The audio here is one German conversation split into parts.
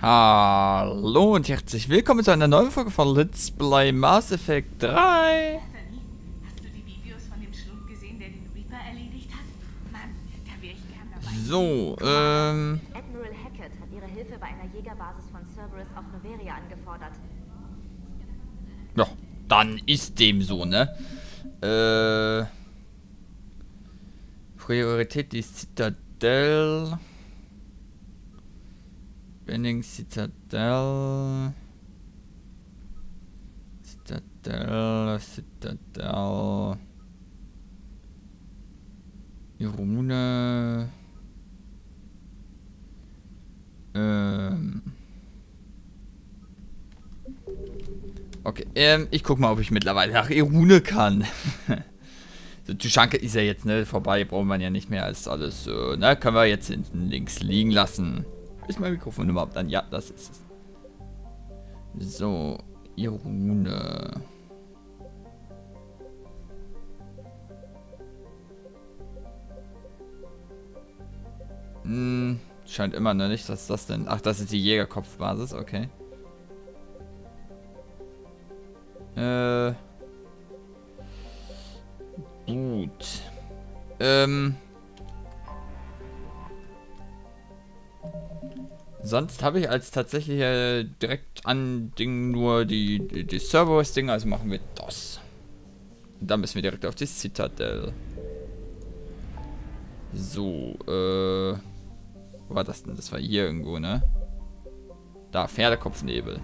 Hallo und herzlich willkommen zu einer neuen Folge von Let's Play Mass Effect 3. Hast du die Videos von dem Schlund gesehen, der den Reaper erledigt hat? Mann, da wäre ich gern dabei. So, Admiral Hackett hat ihre Hilfe bei einer Jägerbasis von Cerberus auf Noveria angefordert. ja, dann ist dem so, ne? Priorität die Citadel. Benning Citadel. Citadel. Irune. Okay, ich guck mal, ob ich mittlerweile nach Irune kann. So, Tuschanke ist ja jetzt, ne, vorbei, braucht man ja nicht mehr als alles, ne, können wir jetzt hinten links liegen lassen. Ist mein Mikrofon überhaupt an? Ja, das ist es. So, Irune. Scheint immer noch nicht, dass das denn... Ach, das ist die Jägerkopfbasis, okay. Gut. Sonst habe ich als tatsächlich direkt an Ding nur die Cerberus-Dinge, also machen wir das. Und dann müssen wir direkt auf die Citadel. So, wo war das denn? Das war hier irgendwo, ne? Da, Pferdekopfnebel.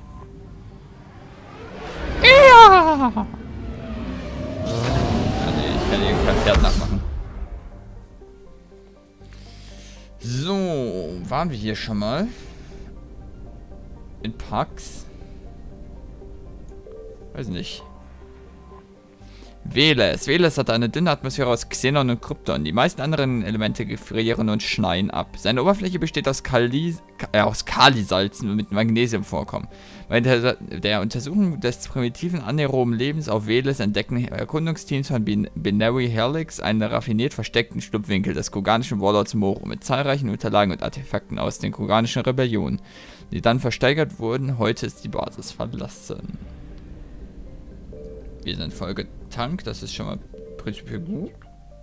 Ja! Ah, nee, ich kann hier kein Pferd nachmachen. So, waren wir hier schon mal? In Pax? Weiß nicht. Veles. Veles hat eine dünne Atmosphäre aus Xenon und Krypton. Die meisten anderen Elemente gefrieren und schneien ab. Seine Oberfläche besteht aus Kalisalzen mit Magnesiumvorkommen. Bei der Untersuchung des primitiven anaeroben Lebens auf Veles entdecken Erkundungsteams von Binary Helix einen raffiniert versteckten Schlupfwinkel des kroganischen Warlords Moro mit zahlreichen Unterlagen und Artefakten aus den kroganischen Rebellionen, die dann versteigert wurden. Heute ist die Basis verlassen. Wir sind voll getankt, das ist schon mal prinzipiell gut.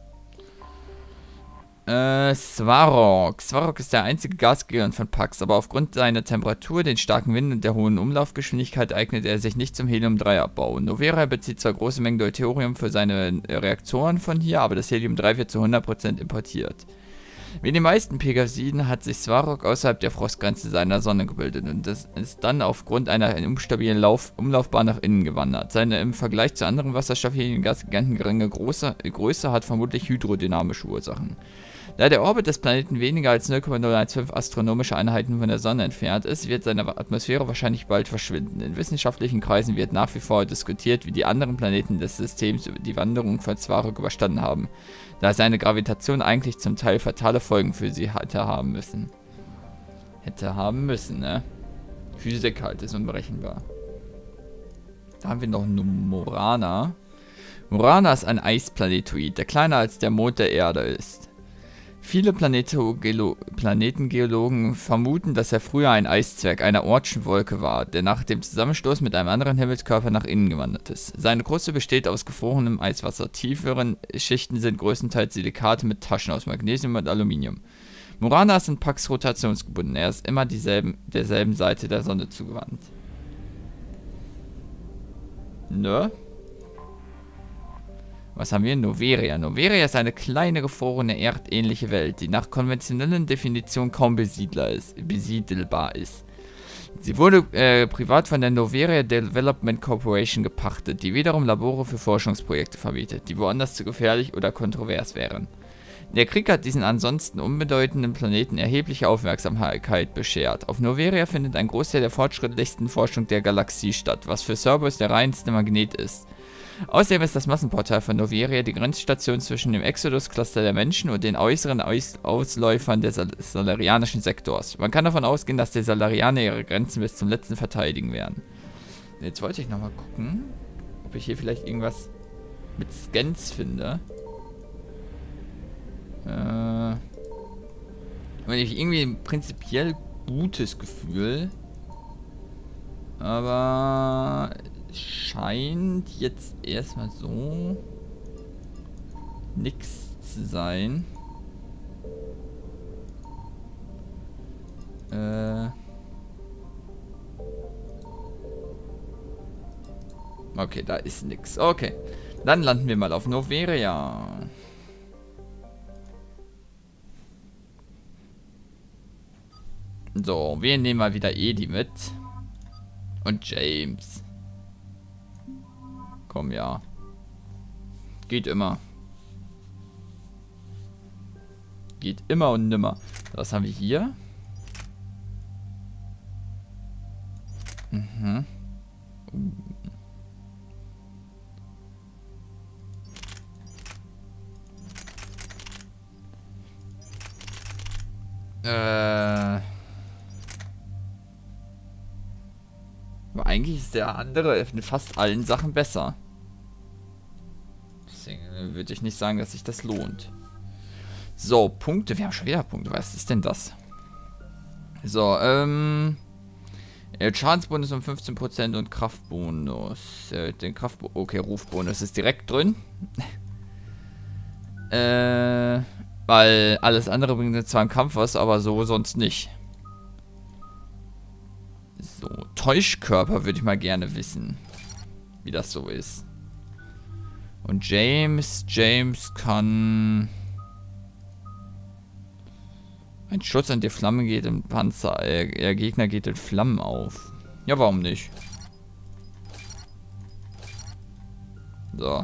Svarog. Svarog ist der einzige Gasgigant von Pax, aber aufgrund seiner Temperatur, den starken Wind und der hohen Umlaufgeschwindigkeit eignet er sich nicht zum Helium-3-Abbau. Noveria bezieht zwar große Mengen Deuterium für seine Reaktoren von hier, aber das Helium-3 wird zu 100% importiert. Wie die meisten Pegasiden hat sich Svarog außerhalb der Frostgrenze seiner Sonne gebildet und das ist dann aufgrund einer instabilen Umlaufbahn nach innen gewandert. Seine im Vergleich zu anderen Wasserstoff-Helium-Gasgiganten geringe Größe hat vermutlich hydrodynamische Ursachen. Da der Orbit des Planeten weniger als 0,015 astronomische Einheiten von der Sonne entfernt ist, wird seine Atmosphäre wahrscheinlich bald verschwinden. In wissenschaftlichen Kreisen wird nach wie vor diskutiert, wie die anderen Planeten des Systems die Wanderung von Svarog überstanden haben, da seine Gravitation eigentlich zum Teil fatale Folgen für sie hätte haben müssen. Ne? Physik halt ist unberechenbar. Da haben wir noch Morana. Morana ist ein Eisplanetoid, der kleiner als der Mond der Erde ist. Viele Planetengeologen vermuten, dass er früher ein Eiszwerg einer Oortschen Wolke war, der nach dem Zusammenstoß mit einem anderen Himmelskörper nach innen gewandert ist. Seine Kruste besteht aus gefrorenem Eiswasser. Tieferen Schichten sind größtenteils Silikate mit Taschen aus Magnesium und Aluminium. Morana ist in Pax rotationsgebunden. Er ist immer derselben Seite der Sonne zugewandt. Ne? Was haben wir? Noveria. Noveria ist eine kleine, gefrorene, erdähnliche Welt, die nach konventionellen Definitionen kaum besiedelbar ist. Sie wurde privat von der Noveria Development Corporation gepachtet, die wiederum Labore für Forschungsprojekte verbietet, die woanders zu gefährlich oder kontrovers wären. Der Krieg hat diesen ansonsten unbedeutenden Planeten erhebliche Aufmerksamkeit beschert. Auf Noveria findet ein Großteil der fortschrittlichsten Forschung der Galaxie statt, was für Cerberus der reinste Magnet ist. Außerdem ist das Massenportal von Noveria die Grenzstation zwischen dem Exodus-Cluster der Menschen und den äußeren Ausläufern des salarianischen Sektors. Man kann davon ausgehen, dass die Salarianer ihre Grenzen bis zum letzten verteidigen werden. Jetzt wollte ich nochmal gucken, ob ich hier vielleicht irgendwas mit Scans finde. Wenn ich irgendwie ein prinzipiell gutes Gefühl, Aber scheint jetzt erstmal so nix zu sein. Okay, da ist nix. Okay. Dann landen wir mal auf Noveria. So, wir nehmen mal wieder Edi mit. Und James. Komm, ja. Geht immer. Geht immer und nimmer. Was haben wir hier? Mhm. Aber eigentlich ist der andere in fast allen Sachen besser. Deswegen würde ich nicht sagen, dass sich das lohnt. So, Punkte. Wir haben schon wieder Punkte. Was ist denn das? So, Schadensbonus um 15% und Kraftbonus. Den okay, Rufbonus ist direkt drin. Weil alles andere bringt jetzt zwar im Kampf was, aber so sonst nicht. So, Täuschkörper würde ich mal gerne wissen, wie das so ist. Und James kann... Ein Schutz an die Flamme geht im Panzer, der Gegner geht in Flammen auf. Ja, warum nicht? So.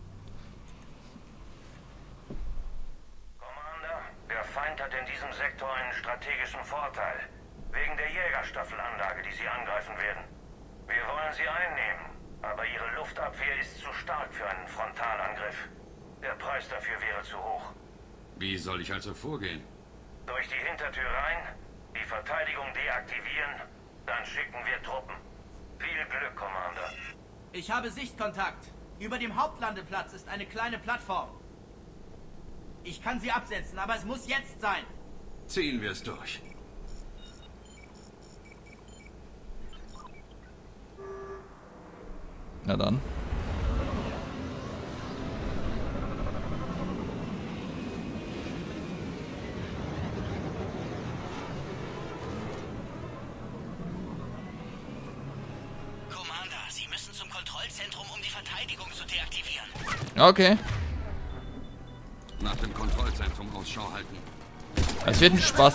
Der Feind hat in diesem Sektor einen strategischen Vorteil. Wegen der Jägerstaffelanlage, die sie angreifen werden. Wir wollen sie einnehmen, aber ihre Luftabwehr ist zu stark für einen Frontalangriff. Der Preis dafür wäre zu hoch. Wie soll ich also vorgehen? Durch die Hintertür rein, die Verteidigung deaktivieren, dann schicken wir Truppen. Viel Glück, Commander. Ich habe Sichtkontakt. Über dem Hauptlandeplatz ist eine kleine Plattform. Ich kann sie absetzen, aber es muss jetzt sein. Ziehen wir es durch. Na dann. Commander, Sie müssen zum Kontrollzentrum, um die Verteidigung zu deaktivieren. Okay. Nach dem Kontrollzentrum Ausschau halten. Es wird ein Spaß.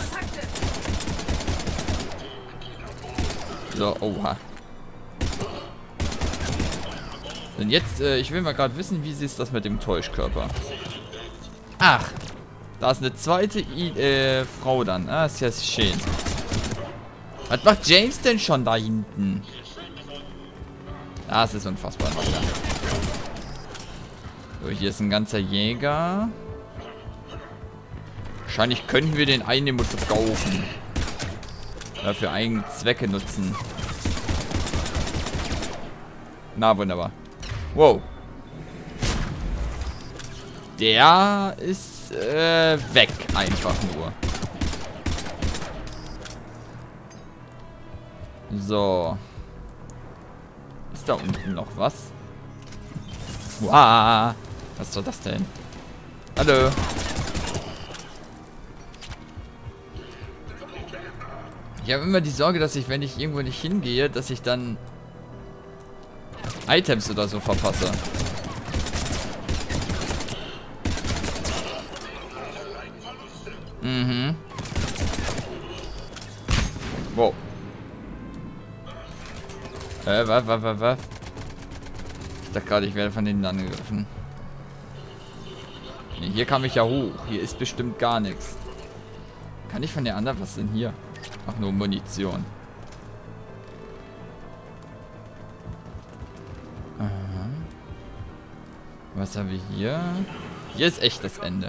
So, oha. Und jetzt, ich will mal gerade wissen, wie ist das mit dem Täuschkörper? Ach, da ist eine zweite Frau dann. Ah, ist ja schön. Was macht James denn schon da hinten? Ah, es ist unfassbar. So, hier ist ein ganzer Jäger. Wahrscheinlich könnten wir den einnehmen und verkaufen. Oder für eigene Zwecke nutzen. Na, wunderbar. Wow. Der ist weg, einfach nur. So. Ist da unten noch was? Wow. Was soll das denn? Hallo. Ich habe immer die Sorge, dass ich, wenn ich irgendwo nicht hingehe, dass ich dann Items oder so verpasse. Mhm. Wow. Was? Ich dachte gerade, ich werde von denen angegriffen. Nee, hier kam ich ja hoch. Hier ist bestimmt gar nichts. Kann ich von der anderen... Was ist denn hier? Ach, nur Munition. Aha. Was haben wir hier? Hier ist echt das Ende.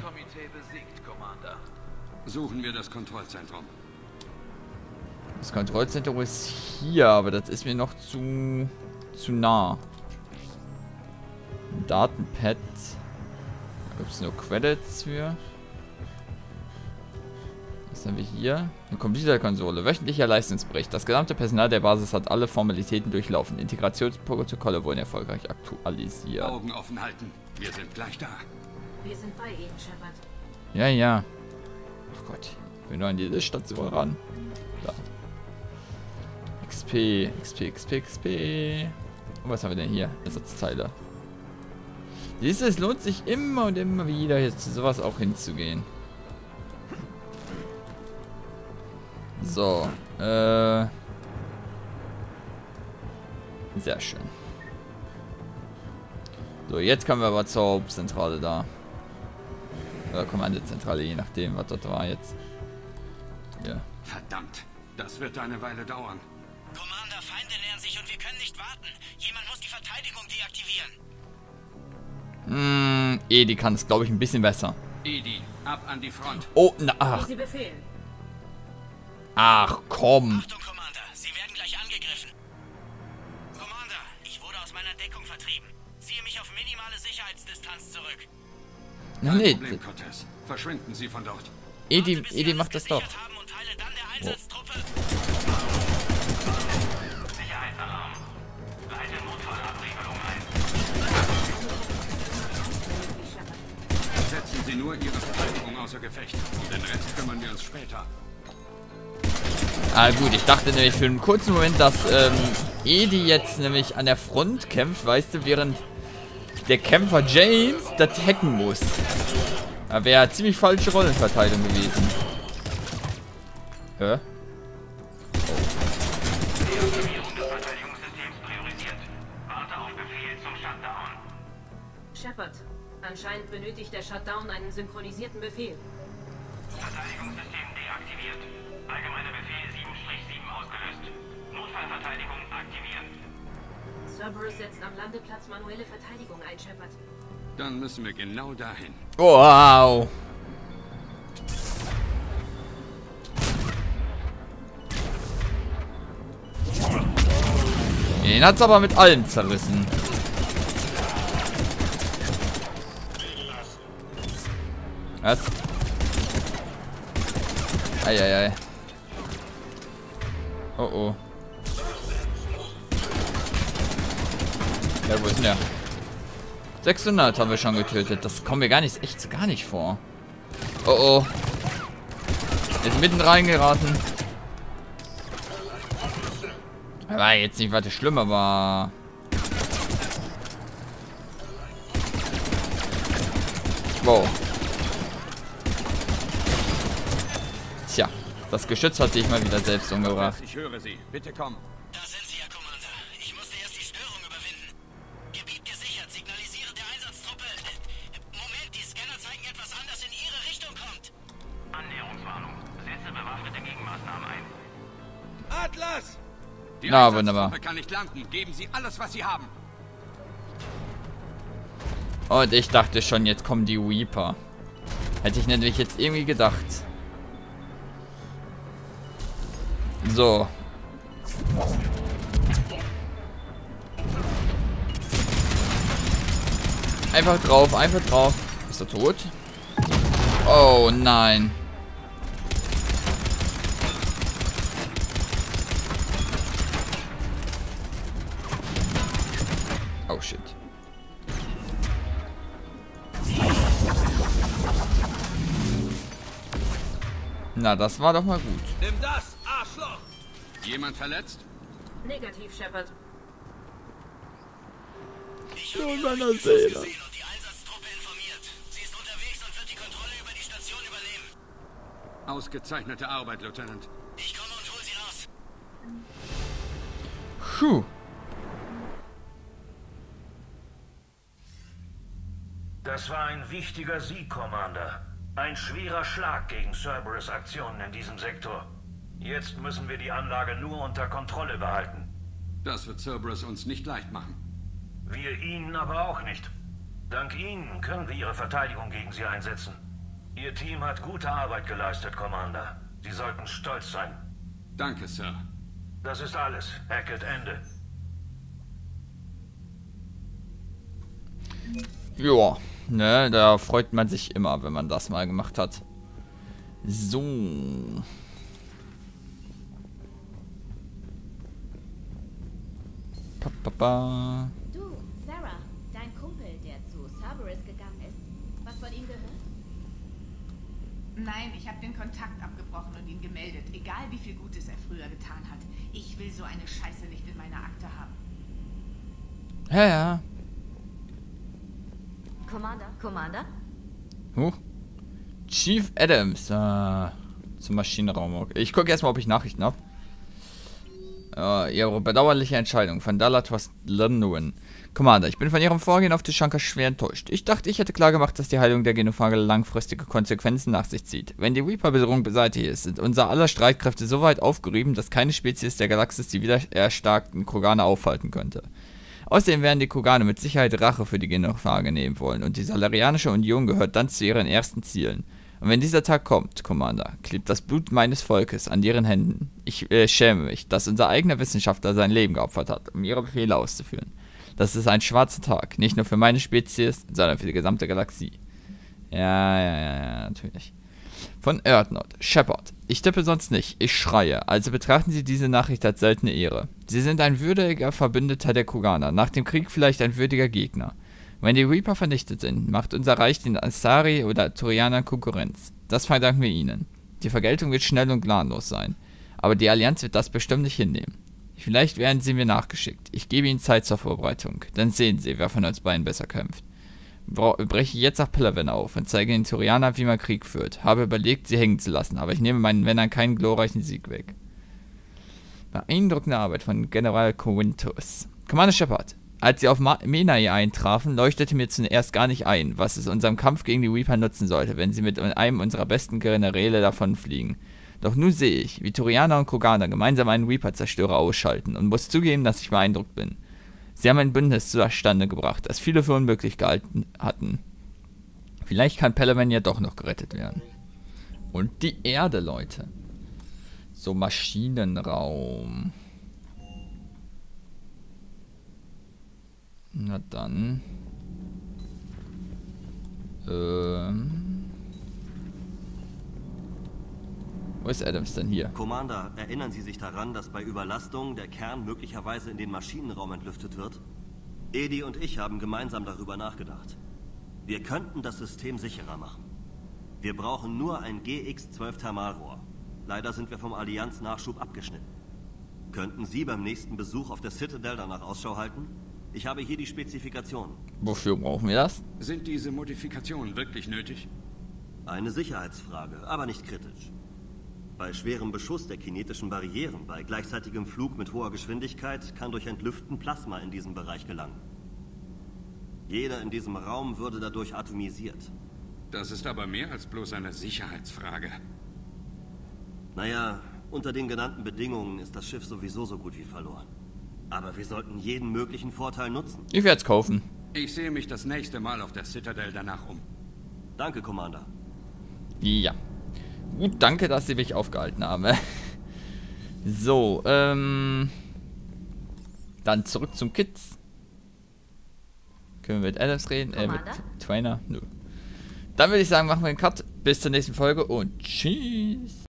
Suchen wir das Kontrollzentrum. Das Kontrollzentrum ist hier, aber das ist mir noch zu nah. Ein Datenpad. Da gibt es nur Credits für. Das Was haben wir hier? Eine Computerkonsole. Wöchentlicher Leistungsbericht. Das gesamte Personal der Basis hat alle Formalitäten durchlaufen. Integrationsprotokolle wurden erfolgreich aktualisiert. Augen offen halten. Wir sind gleich da. Wir sind bei Ihnen, Shepard. Ja, ja. Ach Gott. Ich will nur an diese Station ran. Da. XP, XP, XP, XP. Und was haben wir denn hier? Ersatzteile. Siehst du, es lohnt sich immer und immer wieder, jetzt zu sowas auch hinzugehen. So, sehr schön. So, jetzt kommen wir aber zur Hauptzentrale da. Oder Kommandozentrale, je nachdem, was das war jetzt. Ja. Verdammt, das wird eine Weile dauern. Commander, Feinde nähern sich und wir können nicht warten. Jemand muss die Verteidigung deaktivieren. Die kann es, glaube ich, ein bisschen besser. Edie, ab an die Front. Oh, na, ach. Sie befehlen. Ach, komm. Achtung, Commander, Sie werden gleich angegriffen. Commander, ich wurde aus meiner Deckung vertrieben. Ziehe mich auf minimale Sicherheitsdistanz zurück. Na, Kein nee. Problem, Cortez. Verschwinden Sie von dort. Edi macht das doch. Haben und teile dann der Einsatztruppe. Sicherheitsalarm. Leite Notfallabriegelung ein. Setzen Sie nur Ihre Verteidigung außer Gefecht. Um den Rest kümmern wir uns später. Ah gut, ich dachte nämlich für einen kurzen Moment, dass Edi jetzt nämlich an der Front kämpft, weißt du, während der Kämpfer James das hacken muss. Da wäre ziemlich falsche Rollenverteilung gewesen. Hä? Deaktivierung des Verteidigungssystems priorisiert. Warte auf Befehl zum Shutdown. Shepard, anscheinend benötigt der Shutdown einen synchronisierten Befehl. Verteidigungssystem deaktiviert. Allgemeiner Befehl 7-7 ausgelöst. Notfallverteidigung aktivieren. Cerberus setzt am Landeplatz manuelle Verteidigung ein, Shepard. Dann müssen wir genau dahin. Wow. Den hat's aber mit allem zerrissen. Was? Eieiei. Oh oh. Ja, wo ist denn der? 600 haben wir schon getötet. Das kommen wir gar nicht, echt gar nicht vor. Oh oh. Ist mitten reingeraten. War jetzt nicht weiter schlimm, aber... Wow. Tja, das Geschütz hat sich mal wieder selbst umgebracht. Ich höre Sie. Bitte komm. Da sind Sie, Herr Commander. Ich musste erst die Störung überwinden. Gebiet gesichert. Signalisiere der Einsatztruppe. Moment, die Scanner zeigen etwas an, das in Ihre Richtung kommt. Annäherungswarnung. Setze bewaffnete Gegenmaßnahmen ein. Atlas! Die Na, Einsatztruppe wunderbar. kann nicht landen. Geben Sie alles, was Sie haben. Und ich dachte schon, jetzt kommen die Reaper. Hätte ich nämlich jetzt irgendwie gedacht. So. Einfach drauf, einfach drauf. Ist er tot? Oh nein. Oh shit. Na, das war doch mal gut. Nimm das, Arschloch! Jemand verletzt? Negativ, Shepard. Ich habe meiner Ihre Seele. gesehen und die Einsatztruppe informiert. Sie ist unterwegs und wird die Kontrolle über die Station übernehmen. Ausgezeichnete Arbeit, Lieutenant. Ich komme und hol Sie raus. Puh. Das war ein wichtiger Sieg, Commander. Ein schwerer Schlag gegen Cerberus' Aktionen in diesem Sektor. Jetzt müssen wir die Anlage nur unter Kontrolle behalten. Das wird Cerberus uns nicht leicht machen. Wir Ihnen aber auch nicht. Dank Ihnen können wir Ihre Verteidigung gegen sie einsetzen. Ihr Team hat gute Arbeit geleistet, Commander. Sie sollten stolz sein. Danke, Sir. Das ist alles. Hackett, Ende. Ja, ne, da freut man sich immer, wenn man das mal gemacht hat. So. Papa. Du, Sarah, dein Kumpel, der zu Cerberus gegangen ist. Was von ihm gehört? Nein, ich habe den Kontakt abgebrochen und ihn gemeldet. Egal wie viel Gutes er früher getan hat. Ich will so eine Scheiße nicht in meiner Akte haben. Ja, ja. Commander? Huch. Chief Adams. Zum Maschinenraum. Ich gucke erstmal, ob ich Nachrichten habe. Ihre bedauerliche Entscheidung von Dalatwas London. Commander, ich bin von Ihrem Vorgehen auf Tuschanka schwer enttäuscht. Ich dachte, ich hätte klargemacht, dass die Heilung der Genophage langfristige Konsequenzen nach sich zieht. Wenn die Reaper-Bedrohung beseitigt ist, sind unser aller Streitkräfte so weit aufgerieben, dass keine Spezies der Galaxis die wieder erstarkten Kroganer aufhalten könnte. Außerdem werden die Kroganer mit Sicherheit Rache für die Genophage nehmen wollen und die Salarianische Union gehört dann zu ihren ersten Zielen. Und wenn dieser Tag kommt, Commander, klebt das Blut meines Volkes an ihren Händen. Ich schäme mich, dass unser eigener Wissenschaftler sein Leben geopfert hat, um ihre Befehle auszuführen. Das ist ein schwarzer Tag, nicht nur für meine Spezies, sondern für die gesamte Galaxie. Ja, natürlich. Von Erdnot. Shepard. Ich tippe sonst nicht, ich schreie, also betrachten Sie diese Nachricht als seltene Ehre. Sie sind ein würdiger Verbündeter der Kroganer, nach dem Krieg vielleicht ein würdiger Gegner. Wenn die Reaper vernichtet sind, macht unser Reich den Asari oder Turianern Konkurrenz. Das verdanken wir ihnen. Die Vergeltung wird schnell und gnadenlos sein. Aber die Allianz wird das bestimmt nicht hinnehmen. Vielleicht werden sie mir nachgeschickt. Ich gebe ihnen Zeit zur Vorbereitung. Dann sehen sie, wer von uns beiden besser kämpft. Breche jetzt nach Palaven auf und zeige den Turianern, wie man Krieg führt. Habe überlegt, sie hängen zu lassen, aber ich nehme meinen Männern keinen glorreichen Sieg weg. Beeindruckende Arbeit von General Corinthus. Commander Shepard. Als sie auf Menai eintrafen, leuchtete mir zuerst gar nicht ein, was es unserem Kampf gegen die Reaper nutzen sollte, wenn sie mit einem unserer besten Generäle davonfliegen. Doch nun sehe ich, wie Turianer und Kroganer gemeinsam einen Reaper-Zerstörer ausschalten und muss zugeben, dass ich beeindruckt bin. Sie haben ein Bündnis zustande gebracht, das viele für unmöglich gehalten hatten. Vielleicht kann Palaven ja doch noch gerettet werden. Und die Erde, Leute. So, Maschinenraum. Na dann. Wo ist Adams denn hier? Commander, erinnern Sie sich daran, dass bei Überlastung der Kern möglicherweise in den Maschinenraum entlüftet wird? Edi und ich haben gemeinsam darüber nachgedacht. Wir könnten das System sicherer machen. Wir brauchen nur ein GX-12 Thermalrohr. Leider sind wir vom Allianz-Nachschub abgeschnitten. Könnten Sie beim nächsten Besuch auf der Citadel danach Ausschau halten? Ich habe hier die Spezifikationen. Wofür brauchen wir das? Sind diese Modifikationen wirklich nötig? Eine Sicherheitsfrage, aber nicht kritisch. Bei schwerem Beschuss der kinetischen Barrieren, bei gleichzeitigem Flug mit hoher Geschwindigkeit, kann durch Entlüften Plasma in diesen Bereich gelangen. Jeder in diesem Raum würde dadurch atomisiert. Das ist aber mehr als bloß eine Sicherheitsfrage. Naja, unter den genannten Bedingungen ist das Schiff sowieso so gut wie verloren. Aber wir sollten jeden möglichen Vorteil nutzen. Ich werde es kaufen. Ich sehe mich das nächste Mal auf der Citadel danach um. Danke, Commander. Ja. Gut, danke, dass Sie mich aufgehalten haben. So, dann zurück zum Kids. Können wir mit Adams reden? Mit Trainer? Nö. Dann würde ich sagen, machen wir einen Cut. Bis zur nächsten Folge und tschüss.